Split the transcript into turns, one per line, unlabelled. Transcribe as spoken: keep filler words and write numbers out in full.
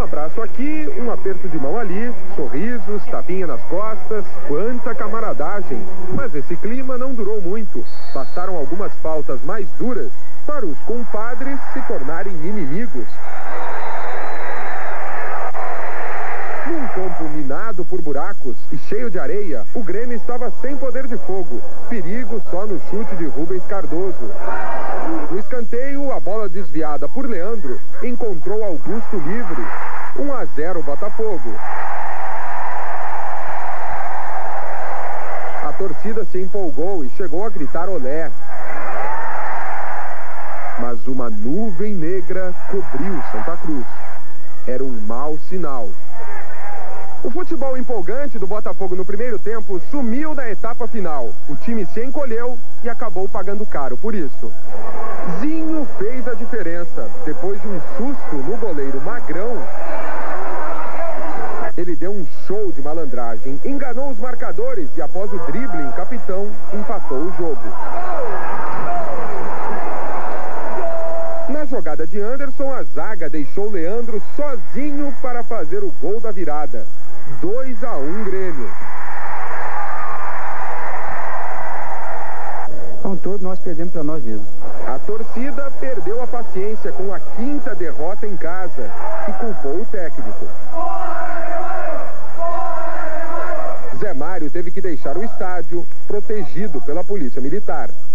abraço aqui, um aperto de mão ali, sorrisos, tapinha nas costas, quanta camaradagem. Mas esse clima não durou muito. Bastaram algumas faltas mais duras para os compadres se tornarem inimigos. Num campo minado por buracos e cheio de areia, o Grêmio estava sem poder de fogo. Perigo só no chute de Rubens Cardoso. No escanteio, a bola desviada por Leandro encontrou Augusto livre. um a zero Botafogo. A torcida se empolgou e chegou a gritar olé. Mas uma nuvem negra cobriu Santa Cruz. Era um mau sinal. O futebol empolgante do Botafogo no primeiro tempo sumiu na etapa final. O time se encolheu e acabou pagando caro por isso. Zinho fez a diferença. Depois de um susto no goleiro Magrão, ele deu um show de malandragem, enganou os marcadores e após o drible, capitão empatou o jogo. Na jogada de Anderson, a zaga deixou Leandro sozinho para fazer o gol da virada. dois a um Grêmio.
Então todos nós perdemos para nós mesmos.
A torcida perdeu a paciência com a quinta derrota em casa e culpou o técnico. Zé Mário teve que deixar o estádio protegido pela polícia militar.